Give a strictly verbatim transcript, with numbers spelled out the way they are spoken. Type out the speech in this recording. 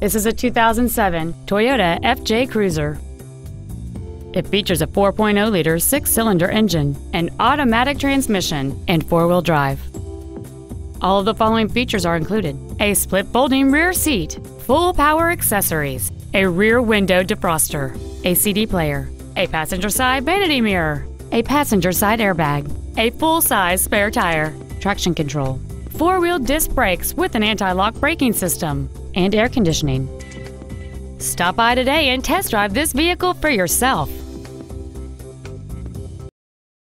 This is a two thousand seven Toyota F J Cruiser. It features a four point oh liter six-cylinder engine, an automatic transmission, and four-wheel drive. All of the following features are included: a split folding rear seat, full power accessories, a rear window defroster, a C D player, a passenger side vanity mirror, a passenger side airbag, a full-size spare tire, traction control, four-wheel disc brakes with an anti-lock braking system, and air conditioning. Stop by today and test drive this vehicle for yourself.